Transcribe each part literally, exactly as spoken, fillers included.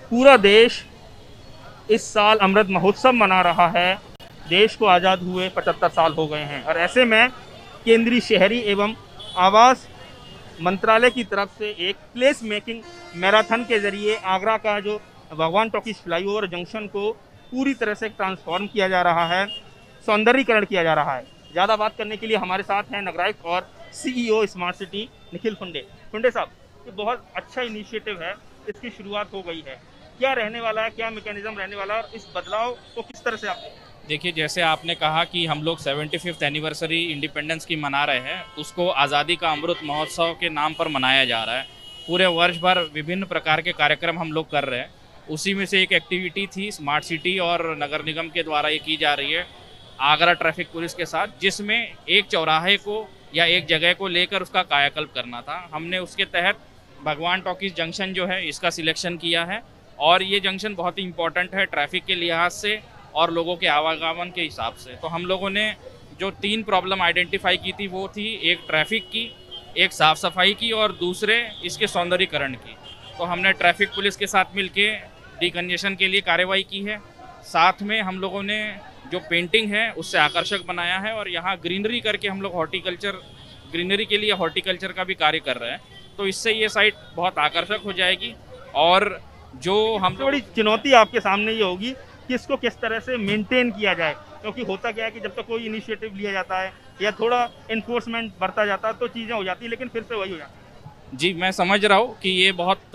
पूरा देश इस साल अमृत महोत्सव मना रहा है। देश को आज़ाद हुए पचहत्तर साल हो गए हैं और ऐसे में केंद्रीय शहरी एवं आवास मंत्रालय की तरफ से एक प्लेस मेकिंग मैराथन के जरिए आगरा का जो भगवान टॉकीज फ्लाईओवर जंक्शन को पूरी तरह से ट्रांसफॉर्म किया जा रहा है, सौंदर्यीकरण किया जा रहा है। ज़्यादा बात करने के लिए हमारे साथ हैं नगरायुक्त और CEO smart city Nikhil Phunde. Phunde साहब, ये बहुत अच्छा इनिशिएटिव है, इसकी शुरुआत हो गई है, क्या रहने वाला है, क्या मैकेनिज्म रहने वाला है और इस बदलाव को किस तरह से आप देखिए, जैसे आपने कहा कि हम लोग सेवेंटी फिफ्थ एनिवर्सरी इंडिपेंडेंस की मना रहे हैं, उसको आज़ादी का अमृत महोत्सव के नाम पर मनाया जा रहा है। पूरे वर्ष भर विभिन्न प्रकार के कार्यक्रम हम लोग कर रहे हैं। उसी में से एक एक्टिविटी थी स्मार्ट सिटी और नगर निगम के द्वारा ये की जा रही है आगरा ट्रैफिक पुलिस के साथ, जिसमें एक चौराहे को या एक जगह को लेकर उसका कायाकल्प करना था। हमने उसके तहत भगवान टॉकीज जंक्शन जो है इसका सिलेक्शन किया है और ये जंक्शन बहुत ही इम्पोर्टेंट है ट्रैफिक के लिहाज से और लोगों के आवागमन के हिसाब से। तो हम लोगों ने जो तीन प्रॉब्लम आइडेंटिफाई की थी वो थी एक ट्रैफिक की, एक साफ़ सफाई की और दूसरे इसके सौंदर्यीकरण की। तो हमने ट्रैफिक पुलिस के साथ मिलके डिकंजेशन के लिए कार्रवाई की है। साथ में हम लोगों ने जो पेंटिंग है उससे आकर्षक बनाया है और यहाँ ग्रीनरी करके हम लोग हॉर्टिकल्चर ग्रीनरी के लिए हॉर्टिकल्चर का भी कार्य कर रहे हैं। तो इससे ये साइट बहुत आकर्षक हो जाएगी और जो हम बड़ी चुनौती आपके सामने ये होगी कि इसको किस तरह से मेंटेन किया जाए, क्योंकि होता क्या है कि जब तक तो कोई इनिशिएटिव लिया जाता है या थोड़ा इन्फोर्समेंट बढ़ता जाता है तो चीज़ें हो जाती है, लेकिन फिर से वही हो जाती है। जी, मैं समझ रहा हूँ कि ये बहुत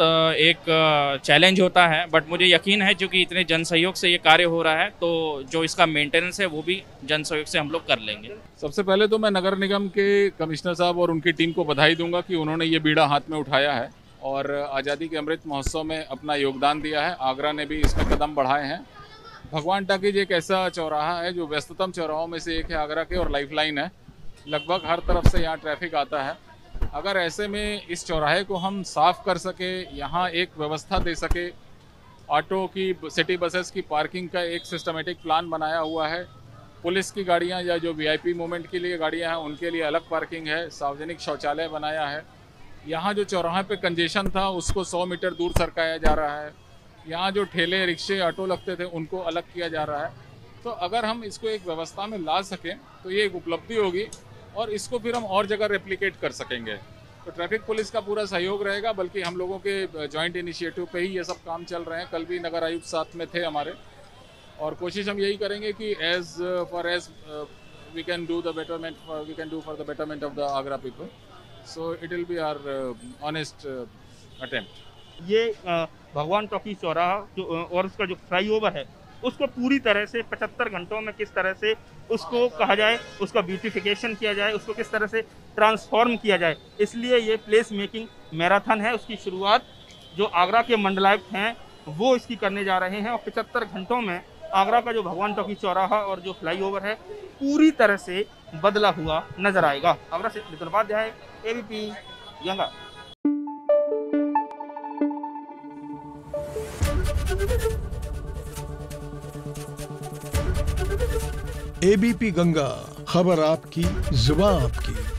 एक चैलेंज होता है, बट मुझे यकीन है क्योंकि इतने जन सहयोग से ये कार्य हो रहा है तो जो इसका मेंटेनेंस है वो भी जन सहयोग से हम लोग कर लेंगे। सबसे पहले तो मैं नगर निगम के कमिश्नर साहब और उनकी टीम को बधाई दूंगा कि उन्होंने ये बीड़ा हाथ में उठाया है और आज़ादी के अमृत महोत्सव में अपना योगदान दिया है। आगरा ने भी इसमें कदम बढ़ाए हैं। भगवान टॉकीज एक ऐसा चौराहा है जो व्यस्ततम चौराहों में से एक है आगरा के और लाइफलाइन है। लगभग हर तरफ से यहाँ ट्रैफिक आता है। अगर ऐसे में इस चौराहे को हम साफ़ कर सके, यहाँ एक व्यवस्था दे सके, ऑटो की, सिटी बसेस की पार्किंग का एक सिस्टमेटिक प्लान बनाया हुआ है। पुलिस की गाड़ियाँ या जो वीआईपी मूवमेंट के लिए गाड़ियाँ हैं उनके लिए अलग पार्किंग है। सार्वजनिक शौचालय बनाया है। यहाँ जो चौराहे पे कंजेशन था उसको सौ मीटर दूर सरकाया जा रहा है। यहाँ जो ठेले, रिक्शे, ऑटो लगते थे उनको अलग किया जा रहा है। तो अगर हम इसको एक व्यवस्था में ला सकें तो ये एक उपलब्धि होगी और इसको फिर हम और जगह रेप्लिकेट कर सकेंगे। तो ट्रैफिक पुलिस का पूरा सहयोग रहेगा, बल्कि हम लोगों के जॉइंट इनिशिएटिव पे ही ये सब काम चल रहे हैं। कल भी नगर आयुक्त साथ में थे हमारे और कोशिश हम यही करेंगे कि as far as we can do the betterment we can do for the betterment of the Agra people. So it will be our honest attempt. ये uh, भगवान टॉकीज चौराहा जो और उसका जो फ्लाईओवर है उसको पूरी तरह से पचहत्तर घंटों में किस तरह से उसको कहा जाए, उसका ब्यूटिफिकेशन किया जाए, उसको किस तरह से ट्रांसफॉर्म किया जाए, इसलिए ये प्लेस मेकिंग मैराथन है। उसकी शुरुआत जो आगरा के मंडलायुक्त हैं वो इसकी करने जा रहे हैं और पचहत्तर घंटों में आगरा का जो भगवान टॉकीज चौराहा और जो फ्लाईओवर है पूरी तरह से बदला हुआ नजर आएगा। आगरा से नितिन उपाध्याय, एबीपी गंगा। एबीपी गंगा, खबर आपकी, जुबान आपकी।